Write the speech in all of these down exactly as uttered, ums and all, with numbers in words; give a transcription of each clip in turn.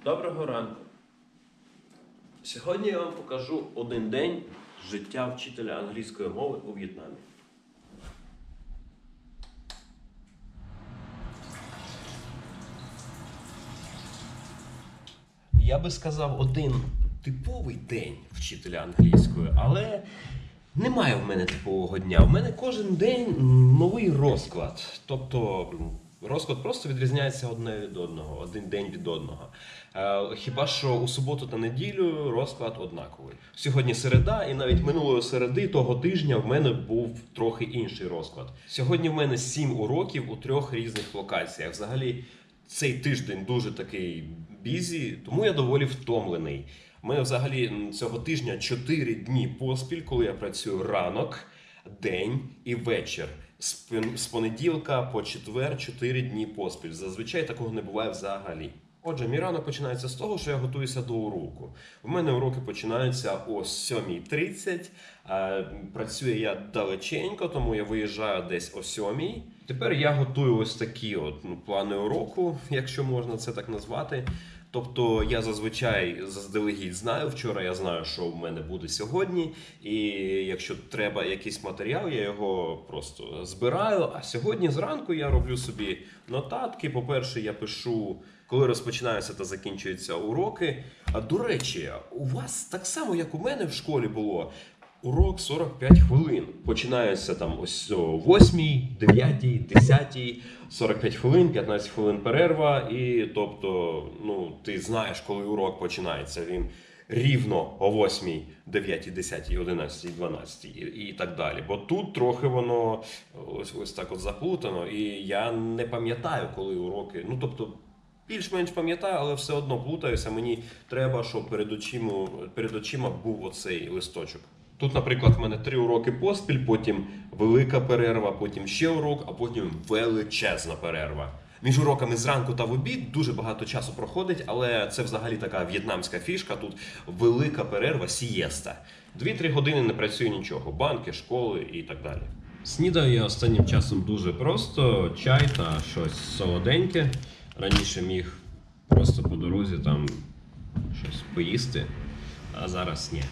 Доброго ранку. Сьогодні я вам покажу один день життя вчителя англійської мови у В'єтнамі. Я би сказав, один типовий день вчителя англійської, але немає в мене типового дня. В мене кожен день новий розклад. Тобто розклад просто відрізняється одне від одного, один день від одного. Хіба що у суботу та неділю розклад однаковий. Сьогодні середа, і навіть минулої середи того тижня в мене був трохи інший розклад. Сьогодні в мене сім уроків у трьох різних локаціях. Взагалі цей тиждень дуже такий бізі, тому я доволі втомлений. У мене взагалі цього тижня чотири дні поспіль, коли я працюю ранок, день і вечір. З понеділка по четвер чотири дні поспіль. Зазвичай такого не буває взагалі. Отже, мій ранок починається з того, що я готуюся до уроку. У мене уроки починаються о сьомій тридцять. Працюю я далеченько, тому я виїжджаю десь о сьомій. Тепер я готую ось такі от, ну, плани уроку, якщо можна це так назвати. Тобто я зазвичай заздалегідь знаю, вчора я знаю, що в мене буде сьогодні, і якщо треба якийсь матеріал, я його просто збираю, а сьогодні зранку я роблю собі нотатки. По-перше, я пишу, коли розпочинаються та закінчуються уроки. А до речі, у вас так само, як у мене в школі було, урок сорок п'ять хвилин. Починається там ось о восьмій, дев'ятій, десятій, сорок п'ять хвилин, п'ятнадцять хвилин перерва. І тобто, ну, ти знаєш, коли урок починається. Він рівно о восьмій, дев'ятій, десятій, одинадцятій, дванадцятій і, і так далі. Бо тут трохи воно ось, ось так от заплутано. І я не пам'ятаю, коли уроки, ну тобто, більш-менш пам'ятаю, але все одно плутаюся. Мені треба, щоб перед очима, перед очима був оцей листочок. Тут, наприклад, в мене три уроки поспіль, потім велика перерва, потім ще урок, а потім величезна перерва. Між уроками зранку та в обід дуже багато часу проходить, але це взагалі така в'єтнамська фішка, тут велика перерва, сієста. Дві-три години не працює нічого, банки, школи і так далі. Снідаю я останнім часом дуже просто, чай та щось солоденьке. Раніше міг просто по дорозі там щось поїсти, а зараз ні.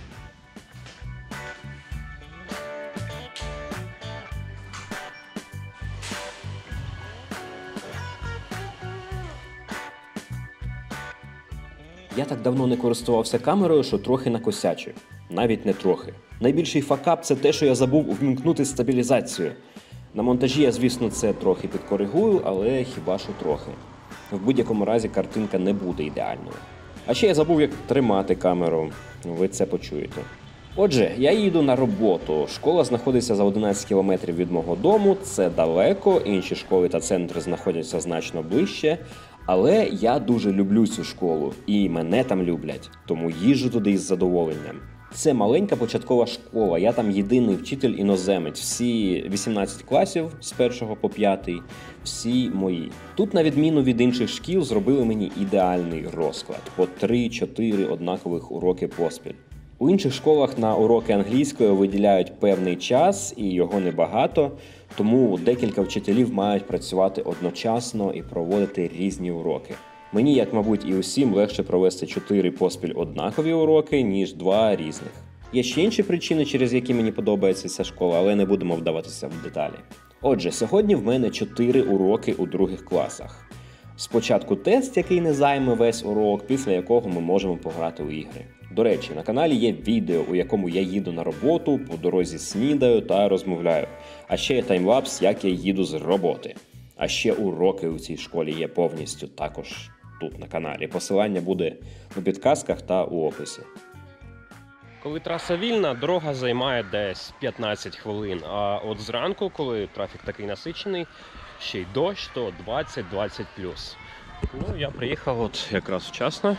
Я так давно не користувався камерою, що трохи накосячив. Навіть не трохи. Найбільший факап – це те, що я забув увімкнути стабілізацію. На монтажі я, звісно, це трохи підкоригую, але хіба що трохи. В будь-якому разі картинка не буде ідеальною. А ще я забув, як тримати камеру. Ви це почуєте. Отже, я їду на роботу. Школа знаходиться за одинадцять кілометрів від мого дому. Це далеко, інші школи та центри знаходяться значно ближче. Але я дуже люблю цю школу, і мене там люблять, тому їжджу туди із задоволенням. Це маленька початкова школа, я там єдиний вчитель-іноземець, всі вісімнадцять класів з першого по п'ятий, всі мої. Тут, на відміну від інших шкіл, зробили мені ідеальний розклад, по три-чотири однакових уроки поспіль. У інших школах на уроки англійської виділяють певний час, і його небагато, тому декілька вчителів мають працювати одночасно і проводити різні уроки. Мені, як, мабуть, і усім, легше провести чотири поспіль однакові уроки, ніж два різних. Є ще інші причини, через які мені подобається ця школа, але не будемо вдаватися в деталі. Отже, сьогодні в мене чотири уроки у других класах. Спочатку тест, який не займе весь урок, після якого ми можемо пограти у ігри. До речі, на каналі є відео, у якому я їду на роботу, по дорозі снідаю та розмовляю. А ще є таймлапс, як я їду з роботи. А ще уроки у цій школі є повністю також тут на каналі. Посилання буде у підказках та у описі. Коли траса вільна, дорога займає десь п'ятнадцять хвилин. А от зранку, коли трафік такий насичений, ще й дощ, то двадцять-двадцять плюс. Ну, я приїхав от якраз вчасно.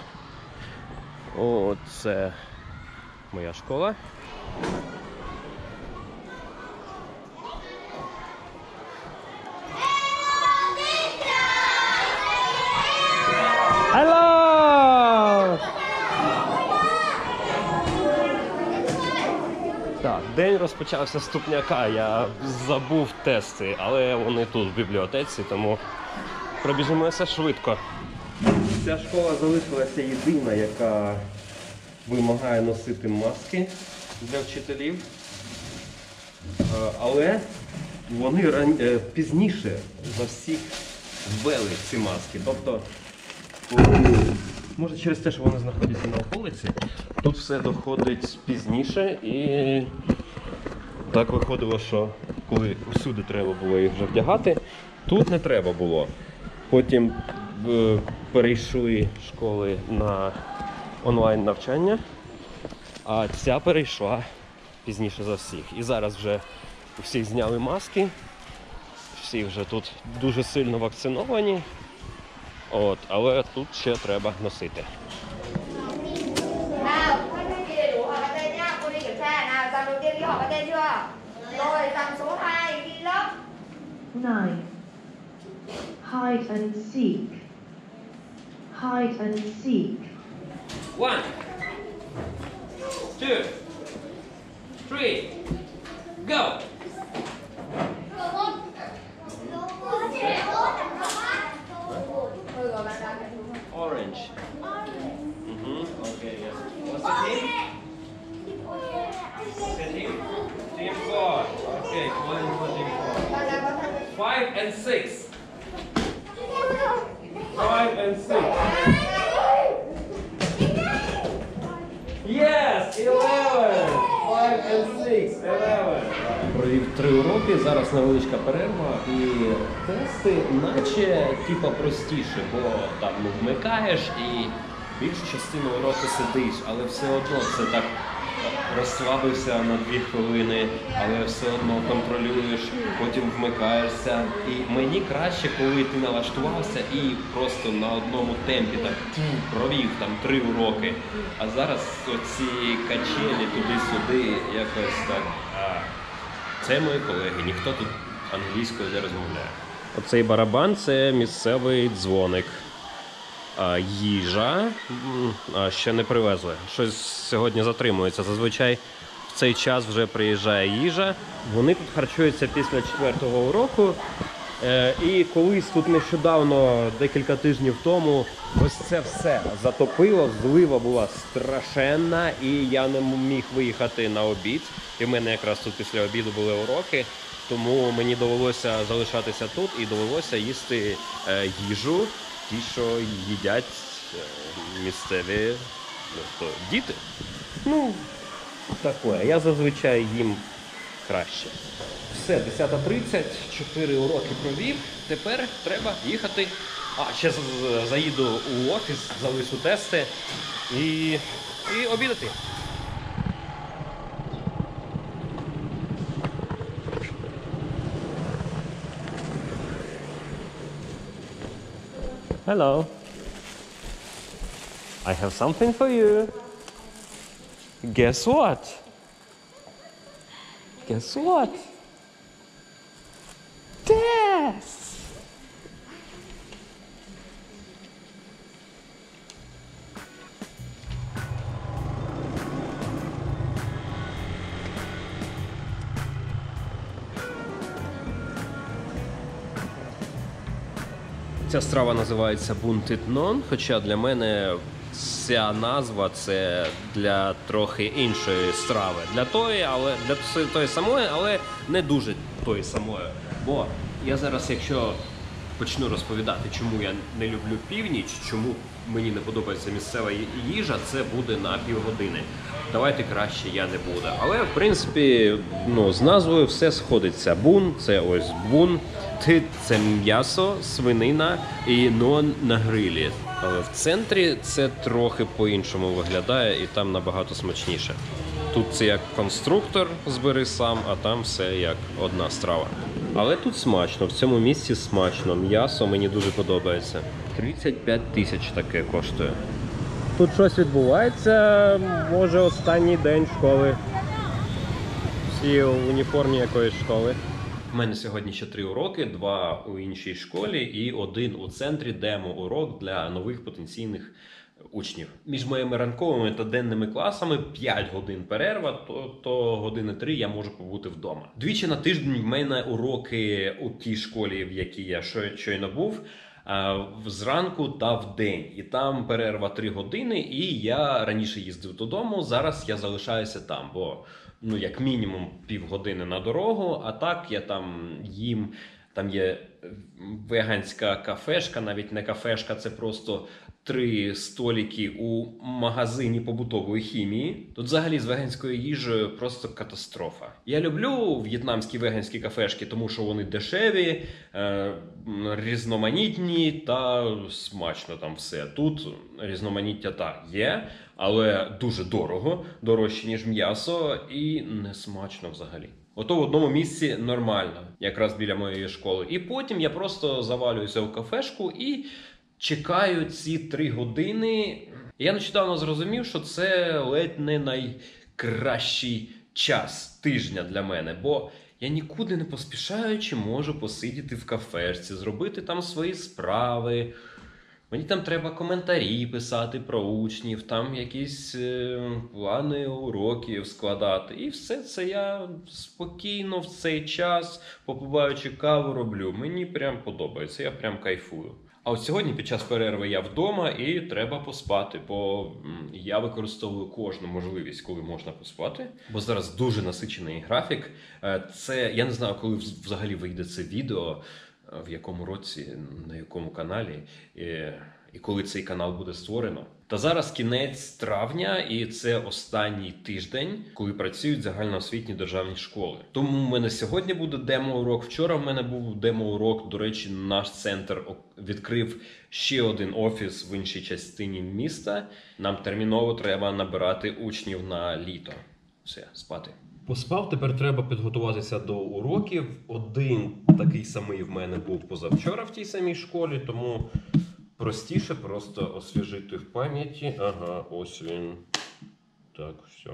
О, це моя школа. Hello! Так, день розпочався з ступняка. Я забув тести, але вони тут в бібліотеці, тому пробіжимося швидко. Ця школа залишилася єдина, яка вимагає носити маски для вчителів. Е, Але вони ран- е, пізніше за всіх ввели ці маски. Тобто, коли- може через те, що вони знаходяться на околиці, тут все доходить пізніше і так виходило, що коли всюди треба було їх вже вдягати, тут не треба було. Потім е, перейшли школи на онлайн навчання, а ця перейшла пізніше за всіх. І зараз вже у всіх зняли маски, всі вже тут дуже сильно вакциновані, от, але тут ще треба носити. Nào, khi đầy đủ hỏi cái tên nhá, cô đi kiểm tra nào, dòng đầu tiên ghi hỏi cái tên chưa? Rồi, dòng số hai ghi lớp. nine. Hide and seek. Hide and seek. One, two, three, go! Thôi rồi, bạn đoán cái đúng không? Orange. Mm-hmm. Okay, yes. What's the team? The team. Team four. Okay, one for team four. Bạn đã có thằng Five and six. Five and six. Yes, eleven. Five and six. Eleven. Провів три уроки, зараз невеличка перерва і тести наче типа простіше, бо там ну, вмикаєш і більшу частину уроку сидиш, але все одно це так розслабився на дві хвилини, але все одно контролюєш, потім вмикаєшся. І мені краще, коли ти налаштувався і просто на одному темпі так провів там три уроки. А зараз оці качелі туди-сюди якось так. А, це мої колеги, ніхто тут англійською не розмовляє. Оцей барабан – це місцевий дзвоник. А, їжа м, а, ще не привезли. Щось сьогодні затримується. Зазвичай в цей час вже приїжджає їжа. Вони тут харчуються після четвертого уроку. Е, і колись тут нещодавно, декілька тижнів тому, ось це все затопило, злива була страшенна, і я не міг виїхати на обід. І в мене якраз тут після обіду були уроки, тому мені довелося залишатися тут і довелося їсти е, їжу, ті, що їдять е, місцеві ну, хто, діти. Ну, таке. Я зазвичай їм краще. Все, десята тридцять, чотири уроки провів, тепер треба їхати. А, ще з- заїду у офіс, залишу тести і, і обідати. Hello. I have something for you. Guess what? Guess what? Yes! Ця страва називається бунтитнон, хоча для мене ця назва це для трохи іншої страви. Для тої, але для тої самої, але не дуже тої самої. Бо я зараз, якщо почну розповідати, чому я не люблю північ, чому мені не подобається місцева їжа, це буде на півгодини. Давайте краще я не буду. Але, в принципі, ну, з назвою все сходиться. Бун – це ось бун, тит – це м'ясо, свинина і нон на грилі. Але в центрі це трохи по-іншому виглядає і там набагато смачніше. Тут це як конструктор збери сам, а там все як одна страва. Але тут смачно, в цьому місці смачно. М'ясо мені дуже подобається. тридцять п'ять тисяч таке коштує. Тут щось відбувається, може останній день школи. Всі в уніформі якоїсь школи. У мене сьогодні ще три уроки, два у іншій школі і один у центрі демо-урок для нових потенційних учнів. Між моїми ранковими та денними класами п'ять годин перерва, то, то години три я можу побути вдома. Двічі на тиждень в мене уроки у тій школі, в якій я щойно був. зранку та вдень. І там перерва три години, і я раніше їздив додому, зараз я залишаюся там, бо ну, як мінімум півгодини на дорогу, а так я там їм, там є веганська кафешка, навіть не кафешка, це просто три столики у магазині побутової хімії. Тут взагалі з веганською їжею просто катастрофа. Я люблю в'єтнамські веганські кафешки, тому що вони дешеві, е- різноманітні та смачно там все. Тут різноманіття та є, але дуже дорого, дорожче ніж м'ясо і не смачно взагалі. Ото в одному місці нормально, якраз біля моєї школи. І потім я просто завалююся в кафешку і чекаю ці три години. Я нещодавно зрозумів, що це ледь не найкращий час тижня для мене, бо я нікуди не поспішаючи можу посидіти в кафешці, зробити там свої справи. Мені там треба коментарі писати про учнів, там якісь е, плани уроків складати. І все це я спокійно в цей час, попиваючи каву, роблю. Мені прям подобається, я прям кайфую. А от сьогодні під час перерви я вдома і треба поспати, бо я використовую кожну можливість, коли можна поспати. Бо зараз дуже насичений графік. Це, я не знаю, коли взагалі вийде це відео, в якому році, на якому каналі, і, і коли цей канал буде створено. Та зараз кінець травня, і це останній тиждень, коли працюють загальноосвітні державні школи. Тому в мене сьогодні буде демо-урок. Вчора в мене був демо-урок. До речі, наш центр відкрив ще один офіс в іншій частині міста. Нам терміново треба набирати учнів на літо. Все, спати. Поспав, тепер треба підготуватися до уроків. Один такий самий в мене був позавчора в тій самій школі, тому простіше просто освіжити в пам'яті. Ага, ось він. Так, все.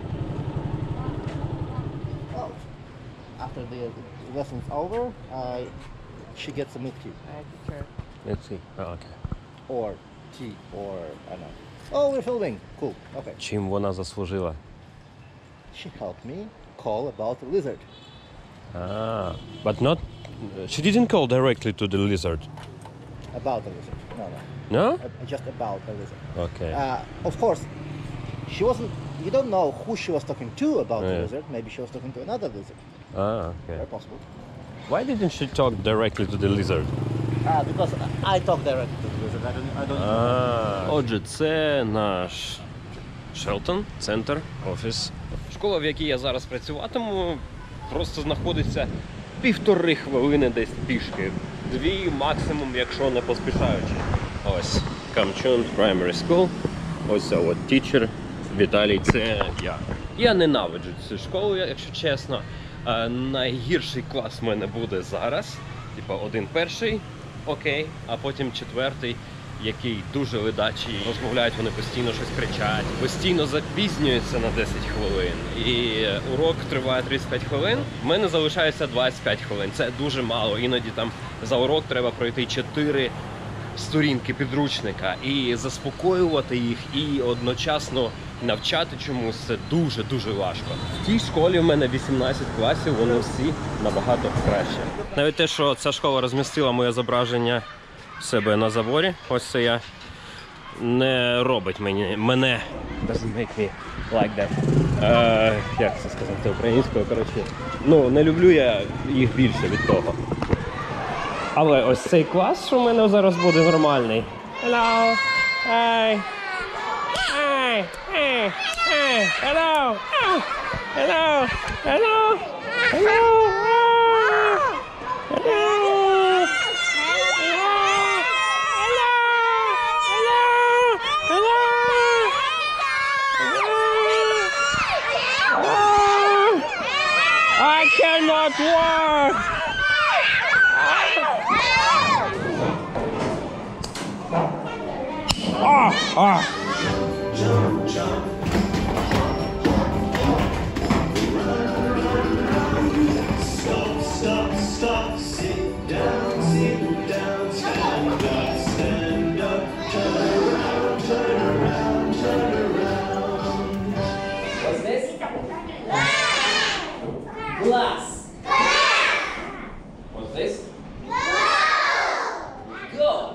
Oh, after the lesson's over, uh, she gets a milk tea. Let's see. Oh, okay. Or tea, or I don't know. Oh, we're filming. Cool. Okay. Чим вона заслужила? She helped me call about the lizard. Ah, but not... She didn't call directly to the lizard. About the lizard. No, no. No? Uh, just about the lizard. Okay. Uh, of course, she wasn't. You don't know who she was talking to about the Yeah. lizard. Maybe she was talking to another lizard. Ah, okay. Very possible. Why didn't she talk directly to the lizard? Ah, because I talk directly to the lizard. I don't. I don't. А, отже, це наш Шелтон, центр, офіс. Школа, в якій я зараз працюватиму, просто знаходиться півтори хвилини десь пішки. Дві максимум, якщо не поспішаючи. Ось Камчун Primary School. Ось от teacher Віталій, це я. Я ненавиджу цю школу, якщо чесно. А, найгірший клас в мене буде зараз. Типа один перший, окей, а потім четвертий, який дуже ледачий. Розмовляють вони постійно, щось кричать, постійно запізнюються на десять хвилин. І урок триває тридцять п'ять хвилин, в мене залишається двадцять п'ять хвилин. Це дуже мало, іноді там за урок треба пройти чотири сторінки підручника і заспокоювати їх, і одночасно навчати чомусь. Це дуже-дуже важко. В тій школі в мене вісімнадцять класів, вони всі набагато краще. Навіть те, що ця школа розмістила моє зображення в себе на заборі, ось це я, не робить мені, мене, doesn't make me like that. Е, як це сказати українською, коротше. Ну, не люблю я їх більше від того. Але ось цей клас, що в мене зараз буде нормальний. Hello! Hey! Hey! Hey! Hey! Hello! Ah! Hello! Hello! Hello! Ah! Hello! I cannot walk! Ah! Ah! Stop, stop, stop, sit down, sit down, stand up, stand up, turn around, turn around, turn around. What's this? Glass. What's this? Go.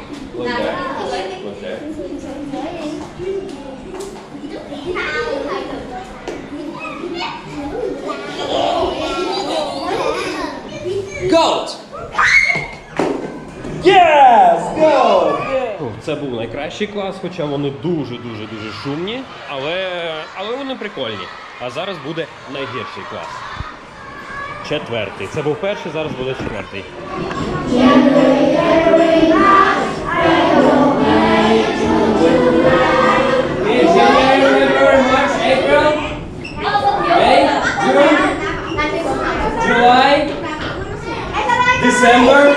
Like that. Like that. Goat! Yes! Goat! Yeah! Це був найкращий клас, хоча вони дуже-дуже-дуже шумні, але, але вони прикольні. А зараз буде найгірший клас. Четвертий. Це був перший, зараз буде четвертий. July, December.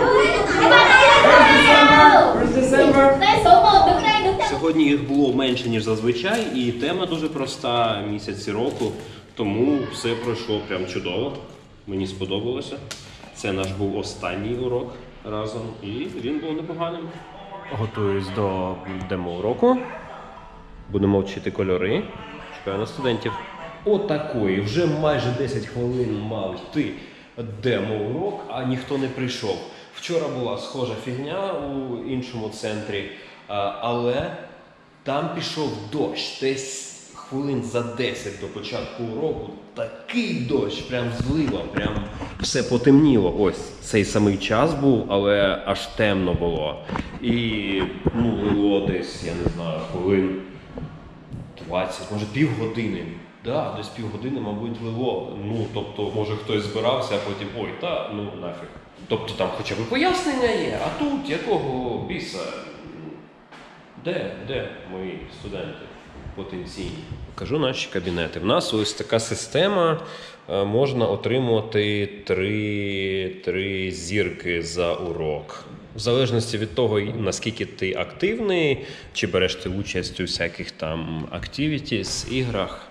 first December. Сьогодні їх було менше, ніж зазвичай, і тема дуже проста, місяці року, тому все пройшло прям чудово. Мені сподобалося. Це наш був останній урок разом, і він був непоганим. Готуюсь до демо-уроку. Будемо вчити кольори. Чекаю на студентів. Отакої. Вже майже десять хвилин мав йти демо-урок, а ніхто не прийшов. Вчора була схожа фігня у іншому центрі, але там пішов дощ. Десь хвилин за десять до початку уроку такий дощ, прям злива, прям все потемніло. Ось цей самий час був, але аж темно було. І ну, лило десь, я не знаю, хвилин двадцять, може півгодини. Да, десь півгодини, мабуть, лило. Ну, тобто, може хтось збирався, а потім ой, та, ну нафіг. Тобто там хоча б пояснення є, а тут якого біса? Де, де мої студенти потенційні? Покажу наші кабінети. В нас ось така система, можна отримувати три, три зірки за урок. В залежності від того, наскільки ти активний, чи береш ти участь у всяких там activities, іграх.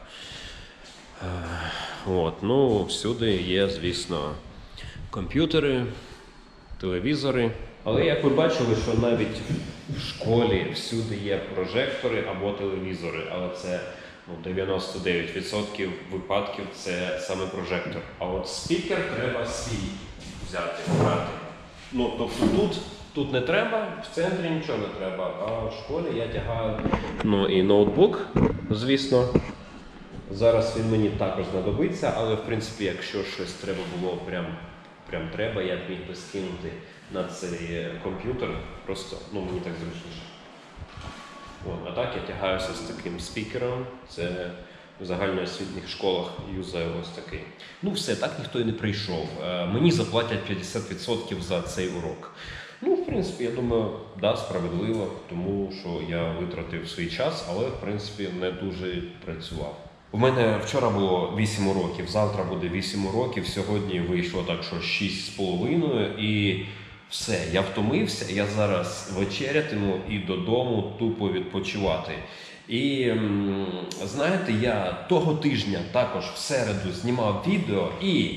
От, ну, всюди є, звісно, комп'ютери, телевізори. Але як ви бачили, що навіть в школі всюди є прожектори або телевізори, але це ну, дев'яносто дев'ять відсотків випадків це саме прожектор. А от спікер треба свій взяти, брати. Ну, тобто тут, тут не треба, в центрі нічого не треба, а в школі я тягаю ну, і ноутбук, звісно. Зараз він мені також знадобиться, але в принципі, якщо щось треба було прям, прям треба, я б міг би скинути на цей комп'ютер, просто ну, мені так зручніше. От, а так я тягаюся з таким спікером, це в загальноосвітніх школах юзаю ось такий. Ну все, так ніхто і не прийшов. Мені заплатять п'ятдесят відсотків за цей урок. Ну, в принципі, я думаю, да, справедливо, тому що я витратив свій час, але в принципі не дуже працював. У мене вчора було вісім уроків, завтра буде вісім уроків, сьогодні вийшло так, що шість з половиною і все, я втомився, я зараз вечерятиму і додому тупо відпочивати. І знаєте, я того тижня також в середу знімав відео і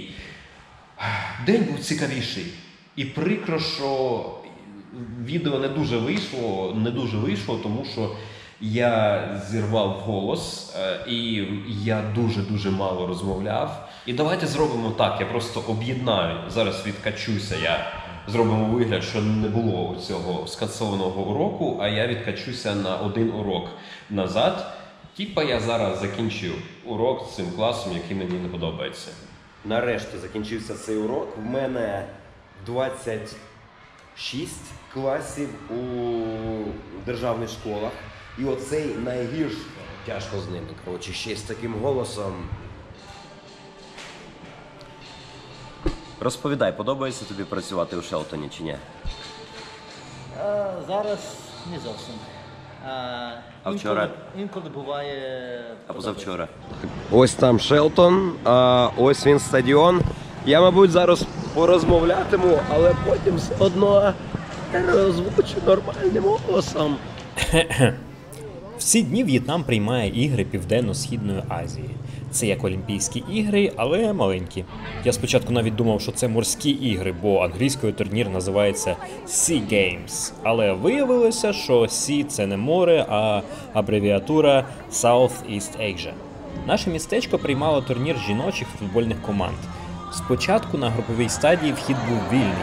день був цікавіший. І прикро, що відео не дуже вийшло, не дуже вийшло, тому що я зірвав голос, і я дуже-дуже мало розмовляв. І давайте зробимо так, я просто об'єднаю, зараз відкачуся, я зробимо вигляд, що не було цього скасованого уроку, а я відкачуся на один урок назад. Типа я зараз закінчив урок з цим класом, який мені не подобається. Нарешті закінчився цей урок. В мене двадцять шість класів у державних школах. І оцей найгірш, тяжко з ними, коротше, ще з таким голосом. Розповідай, подобається тобі працювати у Шелтоні чи ні? А, зараз не зовсім. А, А вчора? Інколи, інколи буває... А позавчора? Ось там Шелтон, а ось він стадіон. Я, мабуть, зараз порозмовлятиму, але потім все одно розвучу нормальним голосом. В ці дні В'єтнам приймає ігри Південно-Східної Азії. Це як Олімпійські ігри, але маленькі. Я спочатку навіть думав, що це морські ігри, бо англійською турнір називається Sea Games. Але виявилося, що Sea – це не море, а абревіатура South East Asia. Наше містечко приймало турнір жіночих футбольних команд. Спочатку на груповій стадії вхід був вільний.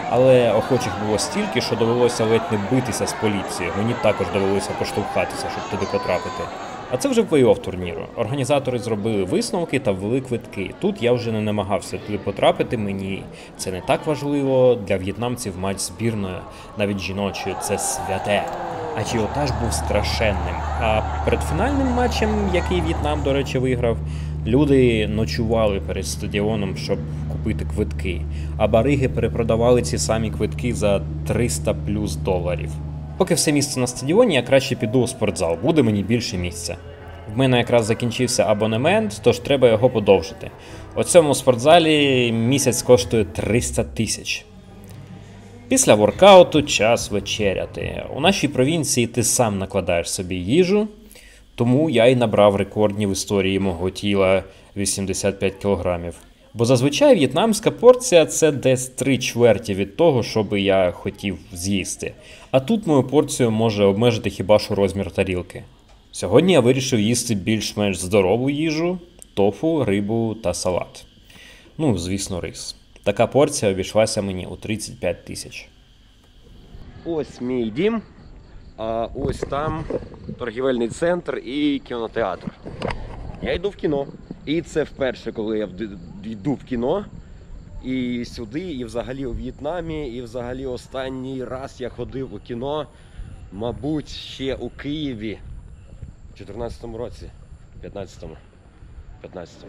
Але охочих було стільки, що довелося ледь не битися з поліцією. Мені також довелося поштовхатися, щоб туди потрапити. А це вже плей-офф турніру. Організатори зробили висновки та ввели квитки. Тут я вже не намагався туди потрапити, мені це не так важливо. Для в'єтнамців матч збірної, навіть жіночої, це святе. Ажіотаж був страшенним. А перед фінальним матчем, який В'єтнам, до речі, виграв, люди ночували перед стадіоном, щоб купити квитки. А бариги перепродавали ці самі квитки за триста плюс доларів. Поки все місце на стадіоні, я краще піду у спортзал, буде мені більше місця. В мене якраз закінчився абонемент, тож треба його подовжити. У цьому спортзалі місяць коштує триста тисяч. Після воркауту час вечеряти. У нашій провінції ти сам накладаєш собі їжу, тому я й набрав рекордні в історії мого тіла вісімдесят п'ять кілограмів. Бо зазвичай в'єтнамська порція – це десь три чверті від того, що би я хотів з'їсти. А тут мою порцію може обмежити хіба що розмір тарілки. Сьогодні я вирішив їсти більш-менш здорову їжу, тофу, рибу та салат. Ну, звісно, рис. Така порція обійшлася мені у тридцять п'ять тисяч. Ось мій дім, а ось там торгівельний центр і кінотеатр. Я йду в кіно. І це вперше, коли я йду в кіно. І сюди, і взагалі у В'єтнамі, і взагалі останній раз я ходив у кіно, мабуть, ще у Києві в чотирнадцятому році, п'ятнадцятому, п'ятнадцятому.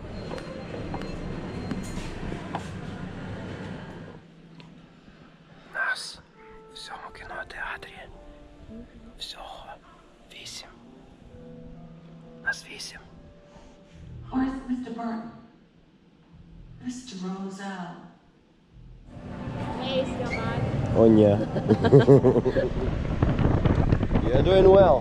Нас в цьому кінотеатрі всього вісім. Нас вісім. Where's Mister Burton? Mister Roselle. Hey, still on. О, ні. You're doing well.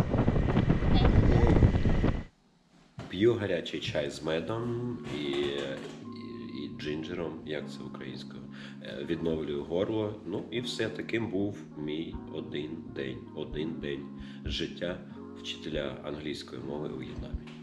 П'ю гарячий чай з медом і, і, і джинджером, як це українською. Відновлюю горло. Ну і все, таким був мій один день, один день життя вчителя англійської мови у В'єтнамі.